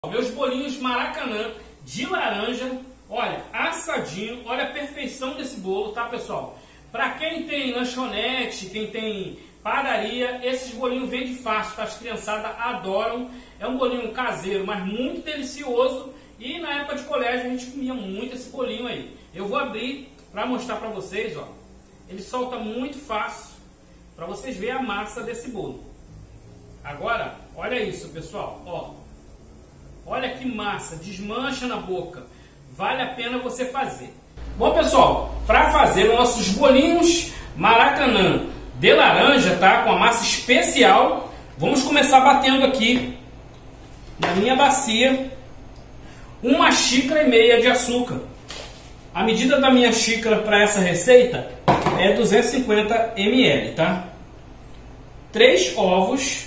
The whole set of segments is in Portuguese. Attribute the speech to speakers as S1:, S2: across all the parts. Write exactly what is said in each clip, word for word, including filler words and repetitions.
S1: Meus bolinhos Maracanã de laranja, olha, assadinho, olha a perfeição desse bolo, tá, pessoal? Para quem tem lanchonete, quem tem padaria, esses bolinhos vendem fácil, tá? As criançadas adoram. É um bolinho caseiro, mas muito delicioso. E na época de colégio a gente comia muito esse bolinho aí. Eu vou abrir para mostrar para vocês, ó. Ele solta muito fácil, para vocês verem a massa desse bolo. Agora, olha isso, pessoal, ó. Olha que massa, desmancha na boca. Vale a pena você fazer. Bom, pessoal, para fazer os nossos bolinhos Maracanã de laranja, tá? Com a massa especial, vamos começar batendo aqui na minha bacia uma xícara e meia de açúcar. A medida da minha xícara para essa receita é duzentos e cinquenta mililitros, tá? Três ovos.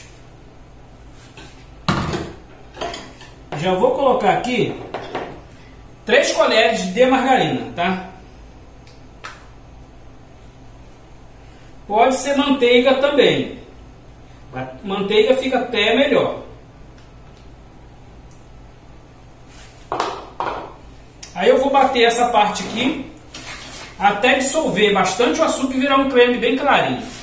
S1: Já vou colocar aqui três colheres de margarina, tá? Pode ser manteiga também. A manteiga fica até melhor. Aí eu vou bater essa parte aqui até dissolver bastante o açúcar e virar um creme bem clarinho.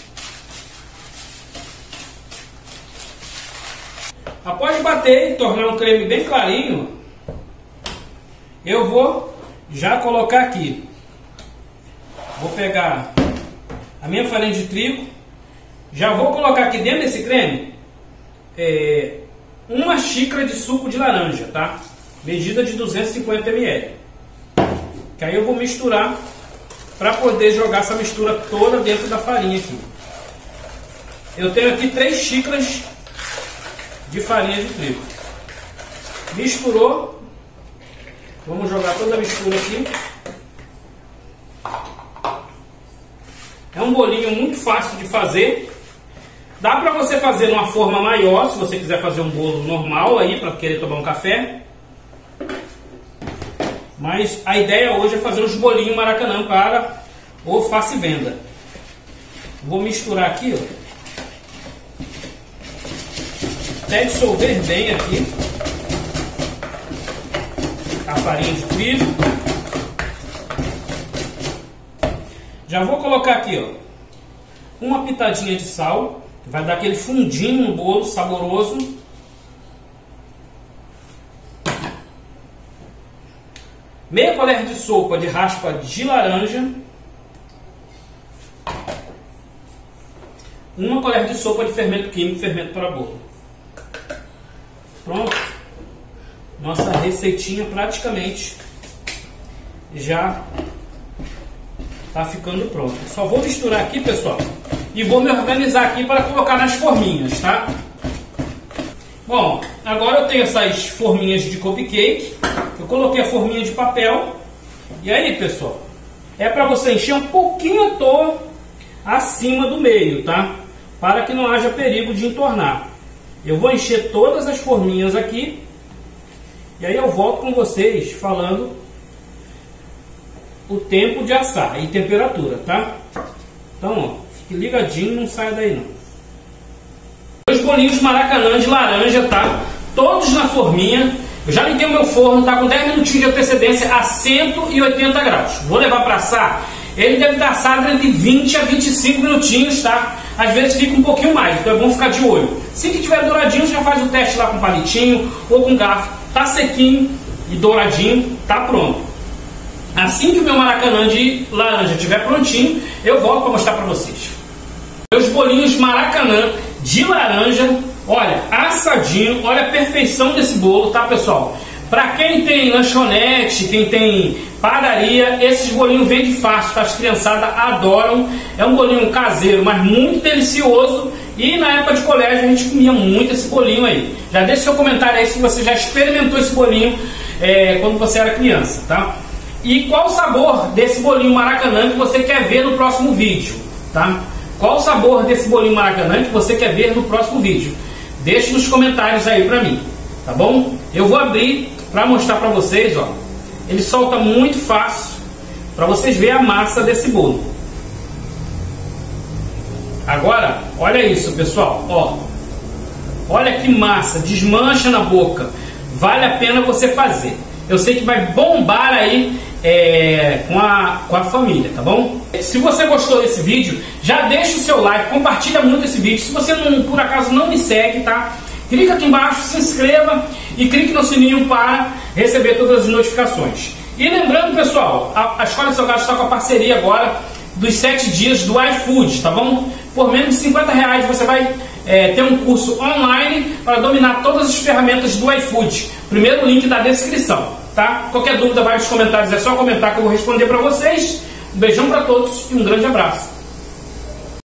S1: Após bater e tornar um creme bem clarinho, eu vou já colocar aqui. Vou pegar a minha farinha de trigo. Já vou colocar aqui dentro desse creme é, uma xícara de suco de laranja, tá? Medida de duzentos e cinquenta mililitros. Que aí eu vou misturar para poder jogar essa mistura toda dentro da farinha aqui. Eu tenho aqui três xícaras de farinha de trigo. Misturou. Vamos jogar toda a mistura aqui. É um bolinho muito fácil de fazer. Dá para você fazer numa forma maior, se você quiser fazer um bolo normal aí para querer tomar um café. Mas a ideia hoje é fazer os bolinhos Maracanã para o Faça e Venda. Vou misturar aqui, ó. Até dissolver bem aqui a farinha de trigo. Já vou colocar aqui, ó, uma pitadinha de sal, que vai dar aquele fundinho no bolo saboroso. Meia colher de sopa de raspa de laranja. Uma colher de sopa de fermento químico, fermento para bolo. Pronto. Nossa receitinha praticamente já está ficando pronta. Só vou misturar aqui, pessoal, e vou me organizar aqui para colocar nas forminhas, tá? Bom, agora eu tenho essas forminhas de cupcake. Eu coloquei a forminha de papel. E aí, pessoal, é para você encher um pouquinho a torre acima do meio, tá? Para que não haja perigo de entornar. Eu vou encher todas as forminhas aqui. E aí eu volto com vocês falando o tempo de assar e temperatura, tá? Então, ó, fique ligadinho, não saia daí não. Dois bolinhos Maracanã de laranja, tá? Todos na forminha. Eu já liguei o meu forno, tá com dez minutinhos de antecedência a cento e oitenta graus. Vou levar para assar. Ele deve estar assado entre vinte a vinte e cinco minutinhos, tá? Às vezes fica um pouquinho mais, então é bom ficar de olho. Se que tiver douradinho, já faz o teste lá com palitinho ou com garfo. Tá sequinho e douradinho, tá pronto. Assim que o meu Maracanã de laranja estiver prontinho, eu volto para mostrar para vocês. Meus bolinhos Maracanã de laranja, olha, assadinho, olha a perfeição desse bolo, tá, pessoal? Para quem tem lanchonete, quem tem padaria, esses bolinhos vendem fácil, tá? As criançadas adoram. É um bolinho caseiro, mas muito delicioso. E na época de colégio a gente comia muito esse bolinho aí. Já deixa seu comentário aí se você já experimentou esse bolinho é, quando você era criança, tá? E qual o sabor desse bolinho Maracanã que você quer ver no próximo vídeo, tá? Qual o sabor desse bolinho Maracanã que você quer ver no próximo vídeo? Deixe nos comentários aí pra mim, tá bom? Eu vou abrir pra mostrar pra vocês, ó. Ele solta muito fácil, pra vocês verem a massa desse bolo. Agora, olha isso, pessoal, ó. Olha que massa, desmancha na boca. vale a pena você fazer. Eu sei que vai bombar aí é, com, a, com a família, tá bom? Se você gostou desse vídeo, já deixa o seu like, compartilha muito esse vídeo. Se você não, por acaso não me segue, tá? Clica aqui embaixo, se inscreva e clique no sininho para receber todas as notificações. E lembrando, pessoal, a, a Escola Salgado está com a parceria agora dos sete dias do iFood, tá bom? Por menos de cinquenta reais você vai é, ter um curso online para dominar todas as ferramentas do iFood. Primeiro link da descrição, tá? Qualquer dúvida vai nos comentários, é só comentar que eu vou responder para vocês. Um beijão para todos e um grande abraço.